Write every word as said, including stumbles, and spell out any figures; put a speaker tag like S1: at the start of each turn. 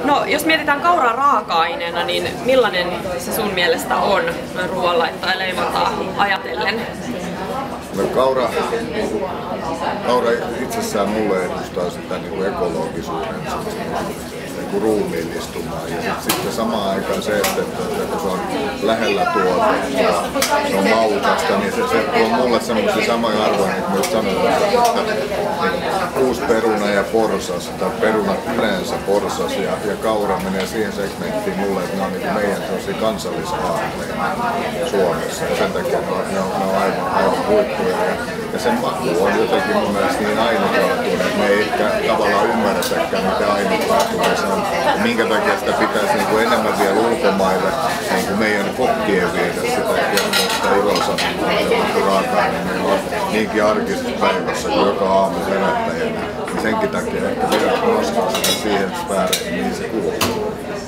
S1: No, jos mietitään kauraa raaka-aineena, niin millainen se sun mielestä on ruoanlaittoa ja leivontaa ajatellen?
S2: No, kaura, kaura itsessään mulle edustaa sitä niin kuin ekologisuuden niin kuin ruumiillistumaa. Ja sit, sitten samaan aikaan se, että, että, että se on lähellä tuote ja se on maukasta, niin se, se tuo mulle semmoisia samoja arvoja, niin kuin myös sanotaan, että kuusperuna ja porsas, tai perunat yleensä porsas ja, ja kaura menee siihen segmenttiin mulle, että ne on niin meidän kansallisaarteja Suomessa. Ja sen takia ne on, ne on, ne on aivan, aivan huippuja. Ja, ja sen maku on jotenkin mun mielestä niin ainutlaatuinen, että me ei ehkä tavallaan ymmärretäkään, mitä ainutlaatuinen se on. Ja minkä takia sitä pitäisi niin kuin enemmän vielä ulkomaille niin kuin meidän kokkien viedä sitä ja kertoa sitä ilonsa raaka-aine. Meillä on niinkin arkisessa päivässä kuin joka aamu herättäjänä. Niin senkin takia ehkä vielä nostaa sitä siihen sfääriin, mihin se kuuluu.